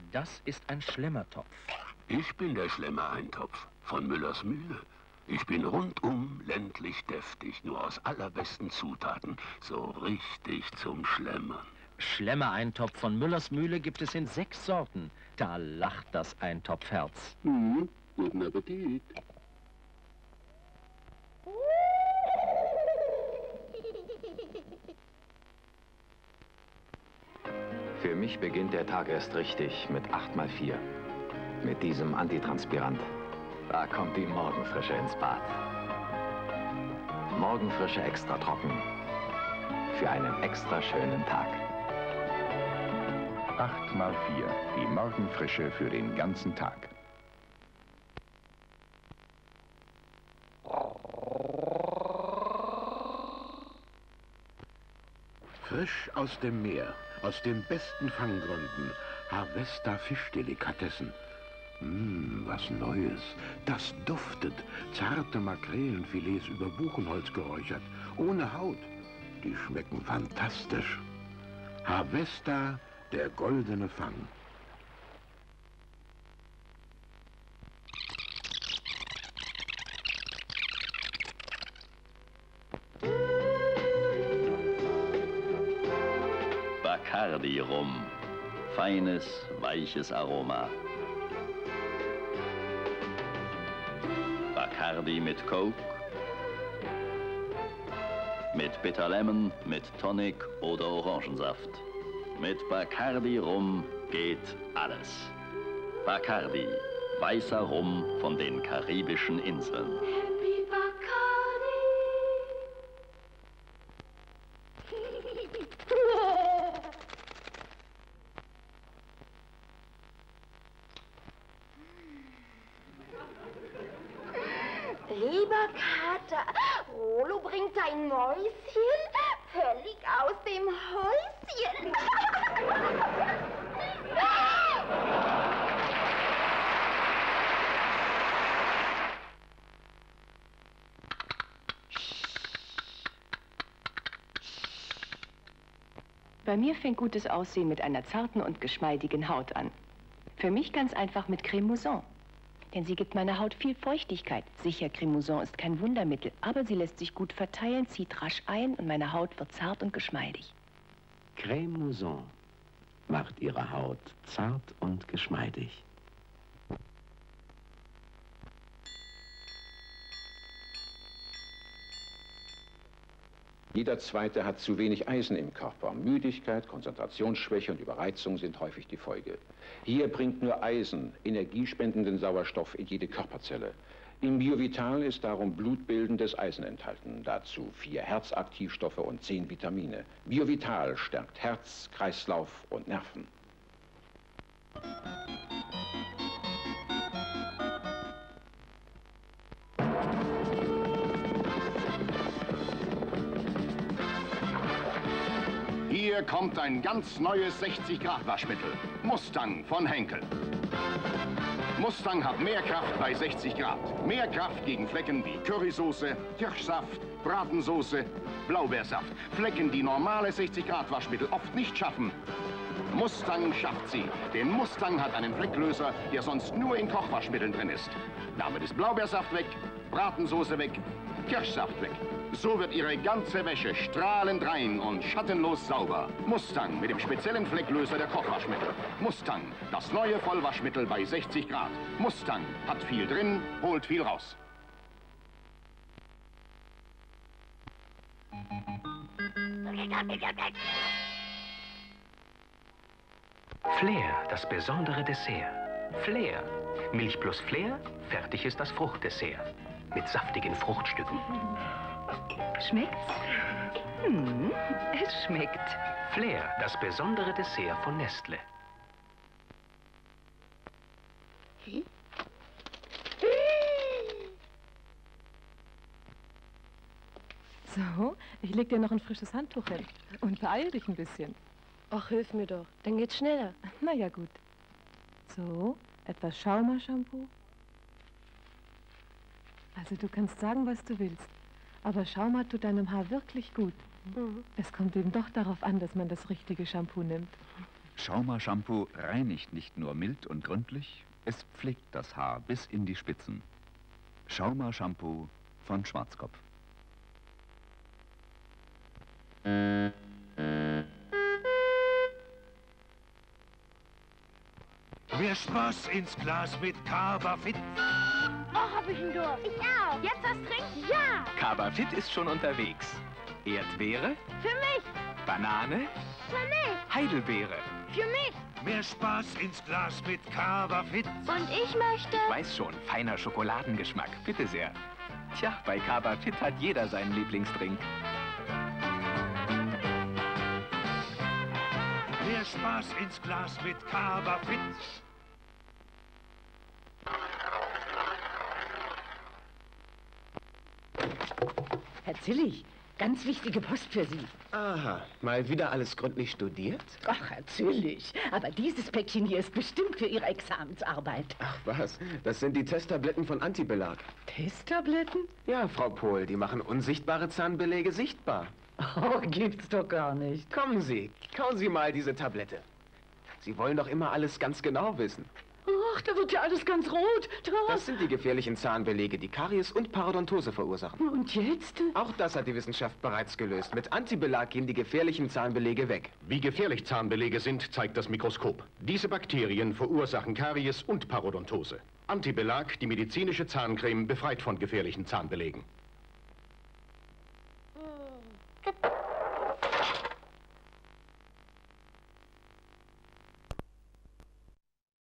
Das ist ein Schlemmertopf. Ich bin der Schlemmer-Eintopf von Müllers Mühle. Ich bin rundum ländlich deftig, nur aus allerbesten Zutaten. So richtig zum Schlemmern. Schlemmer-Eintopf von Müllers Mühle gibt es in 6 Sorten. Da lacht das Eintopfherz. Guten Appetit. Für mich beginnt der Tag erst richtig mit 8x4. Mit diesem Antitranspirant. Da kommt die Morgenfrische ins Bad. Morgenfrische extra trocken. Für einen extra schönen Tag. 8x4. Die Morgenfrische für den ganzen Tag. Frisch aus dem Meer, aus den besten Fanggründen. Harvester Fischdelikatessen. Was Neues. Das duftet. Zarte Makrelenfilets über Buchenholz geräuchert. Ohne Haut. Die schmecken fantastisch. Harvester, der goldene Fang. Bacardi Rum. Feines, weiches Aroma. Bacardi mit Coke, mit Bitter Lemon, mit Tonic oder Orangensaft. Mit Bacardi Rum geht alles. Bacardi, weißer Rum von den karibischen Inseln. Happy Bacardi. Lieber Kater, Rolo bringt ein Mäuschen völlig aus dem Häuschen. Bei mir fängt gutes Aussehen mit einer zarten und geschmeidigen Haut an. Für mich ganz einfach mit Creme Mouson. Denn sie gibt meiner Haut viel Feuchtigkeit. Sicher, Creme Mouson ist kein Wundermittel, aber sie lässt sich gut verteilen, zieht rasch ein und meine Haut wird zart und geschmeidig. Creme Mouson macht ihre Haut zart und geschmeidig. Jeder Zweite hat zu wenig Eisen im Körper. Müdigkeit, Konzentrationsschwäche und Überreizung sind häufig die Folge. Hier bringt nur Eisen energiespendenden Sauerstoff in jede Körperzelle. Im Biovital ist darum blutbildendes Eisen enthalten. Dazu 4 Herzaktivstoffe und 10 Vitamine. Biovital stärkt Herz, Kreislauf und Nerven. Hier kommt ein ganz neues 60-Grad-Waschmittel. Mustang von Henkel. Mustang hat mehr Kraft bei 60 Grad. Mehr Kraft gegen Flecken wie Currysoße, Kirschsaft, Bratensoße, Blaubeersaft. Flecken, die normale 60-Grad-Waschmittel oft nicht schaffen. Mustang schafft sie. Denn Mustang hat einen Flecklöser, der sonst nur in Kochwaschmitteln drin ist. Damit ist Blaubeersaft weg, Bratensoße weg, Kirschsaft weg. So wird Ihre ganze Wäsche strahlend rein und schattenlos sauber. Mustang mit dem speziellen Flecklöser der Kochwaschmittel. Mustang, das neue Vollwaschmittel bei 60 Grad. Mustang hat viel drin, holt viel raus. Flair, das besondere Dessert. Flair. Milch plus Flair, fertig ist das Fruchtdessert. Mit saftigen Fruchtstücken. Schmeckt's? Es schmeckt. Flair, das besondere Dessert von Nestle. So, ich leg dir noch ein frisches Handtuch hin. Und beeil dich ein bisschen. Ach, hilf mir doch. Dann geht's schneller. Na ja, gut. So, etwas Schaumer-Shampoo. Also du kannst sagen, was du willst. Aber Schauma tut deinem Haar wirklich gut. Es kommt eben doch darauf an, dass man das richtige Shampoo nimmt. Schauma-Shampoo reinigt nicht nur mild und gründlich, es pflegt das Haar bis in die Spitzen. Schauma-Shampoo von Schwarzkopf. Mehr Spaß ins Glas mit Cava Fit. Oh, hab ich ihn durch. Ich auch. Jetzt was trinken? Ja. Cava Fit ist schon unterwegs. Erdbeere, Für mich. Banane, Für mich. Heidelbeere. Für mich. Mehr Spaß ins Glas mit Cava Fit. Und ich möchte... Weiß schon, feiner Schokoladengeschmack. Bitte sehr. Tja, bei Cava Fit hat jeder seinen Lieblingsdrink. Mehr Spaß ins Glas mit Cava Fit. Herr Zillig, ganz wichtige Post für Sie. Aha, mal wieder alles gründlich studiert? Ach, Herr Zillig, aber dieses Päckchen hier ist bestimmt für Ihre Examensarbeit. Ach was, das sind die Testtabletten von Antibelag. Testtabletten? Ja, Frau Pohl, die machen unsichtbare Zahnbeläge sichtbar. Oh, gibt's doch gar nicht. Kommen Sie, kauen Sie mal diese Tablette. Sie wollen doch immer alles ganz genau wissen. Ach, da wird ja alles ganz rot. Das sind die gefährlichen Zahnbelege, die Karies und Parodontose verursachen. Und jetzt? Auch das hat die Wissenschaft bereits gelöst. Mit Antibelag gehen die gefährlichen Zahnbelege weg. Wie gefährlich Zahnbelege sind, zeigt das Mikroskop. Diese Bakterien verursachen Karies und Parodontose. Antibelag, die medizinische Zahncreme, befreit von gefährlichen Zahnbelegen.